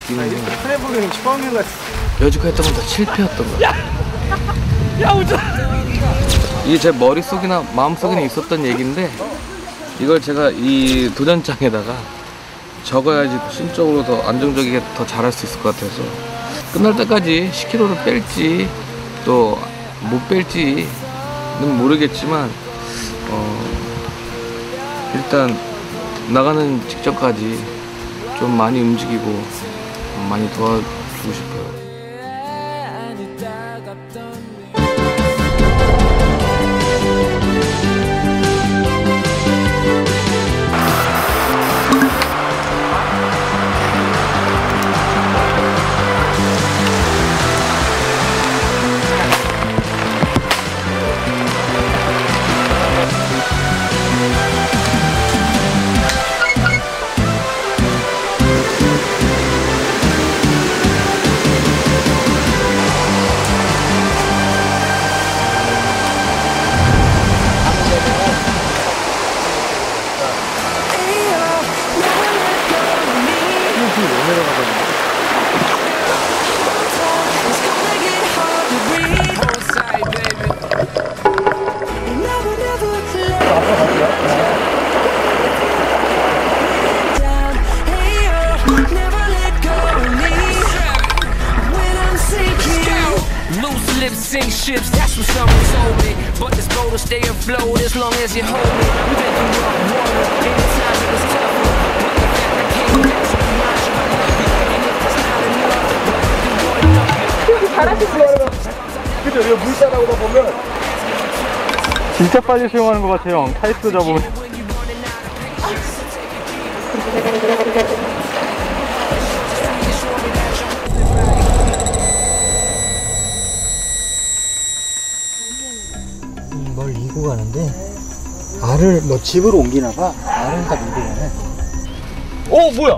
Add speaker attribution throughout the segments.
Speaker 1: 트래블링 처음 해봤어.
Speaker 2: 여지껏 했던 건 다 실패였던 거야. 야 우주. 이게 제 머릿속이나 마음속에는 있었던 얘기인데 이걸 제가 이 도전장에다가 적어야지 심적으로 더 안정적이게 더 잘할 수 있을 것 같아서 끝날 때까지 10kg를 뺄지 또 못 뺄지는 모르겠지만 일단 나가는 직전까지 좀 많이 움직이고 많이 도와주고 싶어요.
Speaker 3: Sink ships, that's what someone told me. But this boat will stay afloat as long as you hold me. We've been through rough water, anytime it was tough. But the fact I came back to remind you I love you. And if that's not enough, but you 잘하시죠.
Speaker 1: 그죠? 이거 물 따라오다 보면 진짜 빨리 수영하는 것 같아요. 타이트 잡으면.
Speaker 4: 뭘 이고 가는데 알을 뭐 집으로 옮기나 봐. 알을 다 밀고 가네.
Speaker 1: 오 뭐야?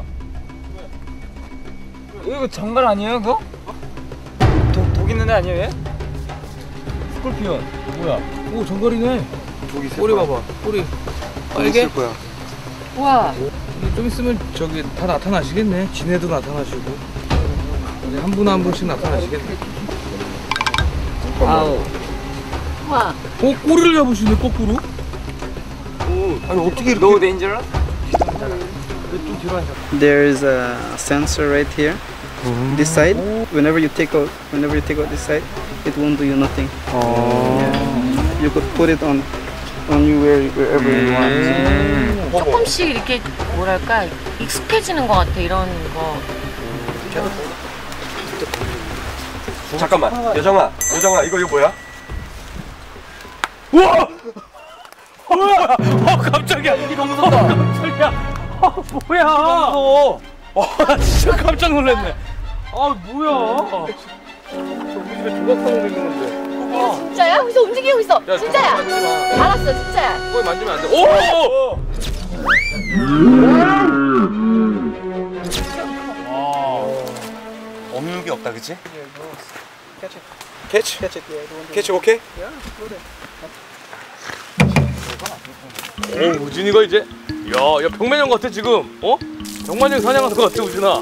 Speaker 1: 이거 장갈 아니에요 그거? 독 있는 애 아니에요 얘? 스콜피온 뭐야?
Speaker 2: 오 정갈이네. 꼬리 봐봐. 꼬리 빨개?
Speaker 1: 거야.
Speaker 5: 우와.
Speaker 2: 좀 있으면 저기 다 나타나시겠네. 지네도 나타나시고 이제 한 분 한 분씩 나타나시겠네.
Speaker 1: 아우.
Speaker 5: 우와.
Speaker 2: 꼬리를 잡으시네 거꾸로.
Speaker 1: 아니 어떻게 이렇게? No danger?
Speaker 6: There's a sensor right here, this side. Whenever you take out this side, it won't do you nothing. Yeah. You could put it on you wherever you want.
Speaker 5: 조금씩 이렇게 뭐랄까 익숙해지는 것 같아 이런 거.
Speaker 1: 잠깐만 여정아 이거 뭐야? 우와! 뭐야? 깜짝이야. 이게 너무 무섭다. 깜짝이야. 뭐야? 무서워. 나 진짜 깜짝 놀랐네. 뭐야? 우리 집에 조각상으로 있는 건데.
Speaker 5: 진짜야? 여기서 움직이고 있어.
Speaker 1: 야,
Speaker 5: 진짜야.
Speaker 1: 만지마.
Speaker 5: 알았어, 진짜야.
Speaker 1: 거기 만지면 안 돼. 오!
Speaker 7: 없는 게 없다, 그치?
Speaker 1: 캐치 오케이? 오 우진이가 이제 야 병만형 같아 지금. 병만형 사냥하는 것 같아 우진아.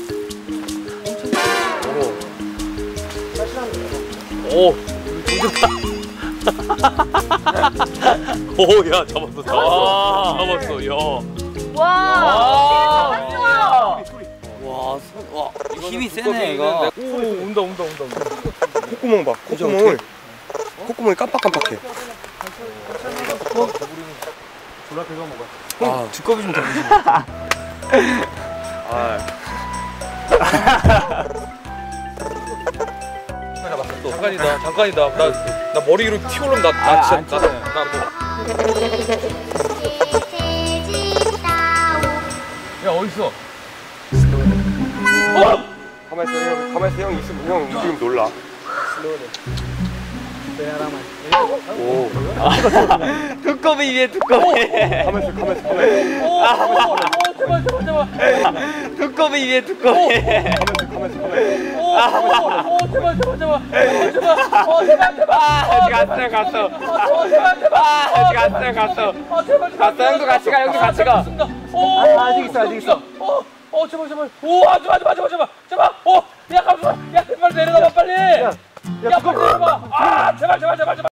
Speaker 1: 오 좋다. 오야 잡았어. 야.
Speaker 5: 와.
Speaker 1: 와
Speaker 7: 힘이 세네, 이거.
Speaker 1: 오 온다. 콧구멍 봐. 콧구멍이 깜빡깜빡해. 졸라 배가 먹어.
Speaker 7: 두꺼비 좀 더 주세요.
Speaker 1: 잠깐이다. 나 머리 위로 튀어오르면 나 진짜 야 어딨어? 가만히 있어 형 있으면 형 움직이면 놀라. 오.
Speaker 7: 두꺼비 위에 두꺼비.
Speaker 1: 가만히 있어. 제발.
Speaker 7: 두꺼비 위에 두꺼비.
Speaker 1: 가만히 있어.
Speaker 7: 제발. 갔어. 형도 같이 가.
Speaker 1: 아직 있어. 제발. 오, 하지 마. 야, 제발 내려놔봐 빨리. 야, 빨리 내려봐. 아, 제발.